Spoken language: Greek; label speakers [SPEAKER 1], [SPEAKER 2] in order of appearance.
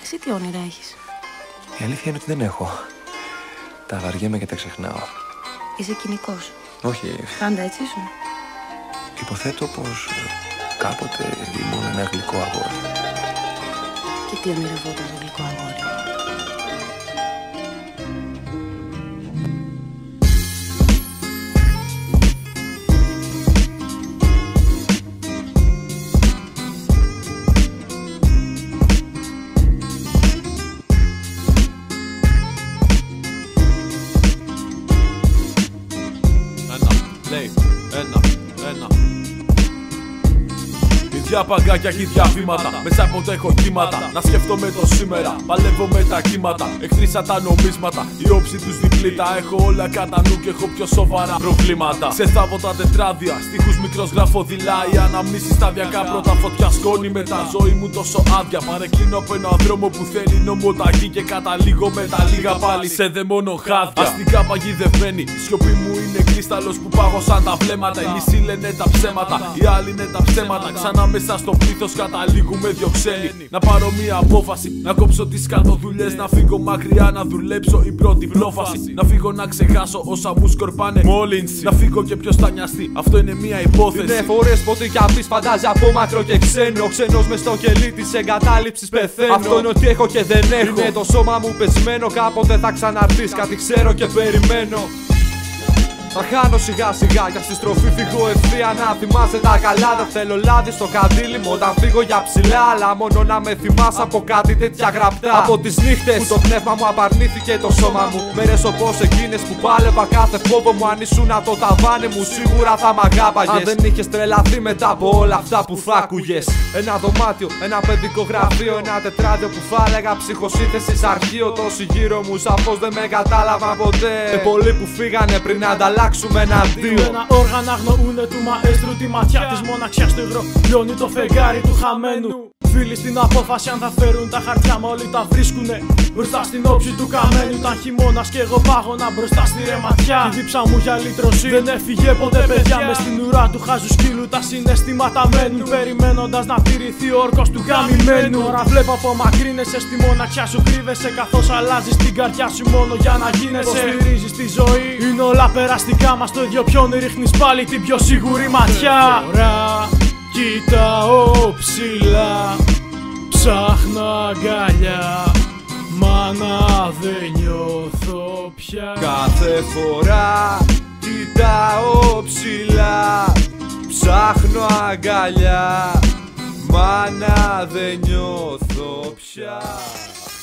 [SPEAKER 1] Εσύ τι όνειρα έχεις?
[SPEAKER 2] Η αλήθεια είναι ότι δεν έχω. Τα βαριέμαι και τα ξεχνάω.
[SPEAKER 1] Είσαι κοινικός?
[SPEAKER 2] Όχι.
[SPEAKER 1] Πάντα έτσι ήσουν?
[SPEAKER 2] Υποθέτω πως κάποτε ήμουν ένα γλυκό αγόρι.
[SPEAKER 1] Και τι ονειρευόταν το γλυκό αγόρι?
[SPEAKER 3] Ίδια παγκάκια και ίδια βήματα. Μέσα από το έχω κύματα. Να σκέφτομαι το σήμερα. Παλεύω με τα κύματα. Εχθρήσα τα νομίσματα. Η όψη τους διπλή. Τα έχω όλα κατά νου και έχω πιο σοβαρά προβλήματα. Ξεθάβω τα τετράδια. Στίχους μικρός γράφω δειλά. Οι αναμνήσεις σταδιακά. Πρώτα φωτιά σκόνη. Μετά ζωή μου τόσο άδεια. Παρεκκλίνω από ένα δρόμο που θέλει νομοταγή. Και καταλήγω με τα λίγα πάλι σε δαιμόνο χάδια. Αστικά παγιδευμένη. Η σιωπή μου είναι κρίσταλος που πάγωσαν τα βλέμματα. Οι μισοί λένε τα ψέματα. Οι άλλοι είναι τα ψέματα. Ξανά μέσα στο πλήθος καταλήγουμε δυο ξένοι. Να πάρω μια απόφαση, να κόψω τις κατοδουλειές. Να φύγω μακριά, να δουλέψω η πρώτη πρόφαση. Να φύγω να ξεχάσω όσα μου σκορπάνε μόλυνση. Να φύγω και ποιος θα νοιαστεί, αυτό είναι μια υπόθεση. Είναι φορές που ό,τι κι αν πεις φαντάζει από μακρό και ξένο. Ο ξένος μες στο κελί της εγκατάλειψης πεθαίνω. Αυτό είναι ότι έχω και δεν έχω. Είναι το σώμα μου πεσμένο, κάποτε θα ξαναρθείς. Κάτι ξέρω και περιμένω. Θα χάνω σιγά σιγά και στη στροφή φύγω ευθεία. Να θυμάσαι τα καλά, δεν θέλω λάδι στο καντήλι μου όταν φύγω για ψηλά. Αλλά μόνο να με θυμάσαι από κάτι τέτοια γραπτά. Από τις νύχτες που το πνεύμα μου απαρνήθηκε το σώμα μου. Μέρες όπως εκείνες που πάλευα κάθε φόβο μου. Αν ήσουν το ταβάνι μου σίγουρα θα μ' αγάπαγες. Αν δεν είχες τρελαθεί μετά από όλα αυτά που θα άκουγες. Ένα δωμάτιο, ένα παιδικό γραφείο, ένα τετράδιο που θα έλεγα ψυχοσύνθεσης αρχείο. Τόσοι γύρω μου σαφώς δεν με κατάλαβα ποτέ. Πολλοί που φύγανε πριν ανταλλάξουμε εναντίον.
[SPEAKER 4] Ένα όργανα αγνοούνε του μαέστρου τη ματιά της μοναξιάς του υγρό. Λιώνει το φεγγάρι του χαμένου. Φίλοι στην απόφαση αν θα φέρουν τα χαρτιά μα όλοι τα βρίσκουνε μπροστά στην όψη του καμένου. Ήταν χειμώνας και εγώ πάγωνα μπροστά στη ρεματιά. Η δίψα μου για λύτρωση δεν έφυγε ποτέ παιδιά. Μες στην ουρά του χάζου σκύλου τα συναισθήματα μένουν. Περιμένοντας να τηρηθεί ο όρκος του γαμημένου. Τώρα βλέπω απομακρύνεσαι στη μοναξιά σου κρύβεσαι. Καθώς αλλάζεις την καρδιά σου μόνο για να γίνεσαι. Υποστηρίζεις τη ζωή, είναι όλα περαστικά μας το ίδιο πιόνι. Ρίχνεις πάλι την πιο σίγουρη ματιά. Κοιτάω ψηλά, ψάχνω αγκαλιά, μάνα δεν νιώθω πια.
[SPEAKER 3] Κάθε φορά κοιτάω ψηλά, ψάχνω αγκαλιά, μάνα δεν νιώθω πια.